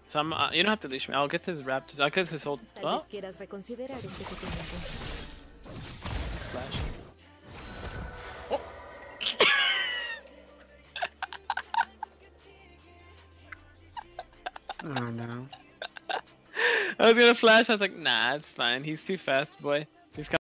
So I'm. You don't have to leash me. I'll get his raptors. I'll get his whole. Tal Oh, vez quieras reconsiderar este pequeño encuentro. he's flashing. Oh no. I was gonna flash. I was like, nah, it's fine. He's too fast, boy. He's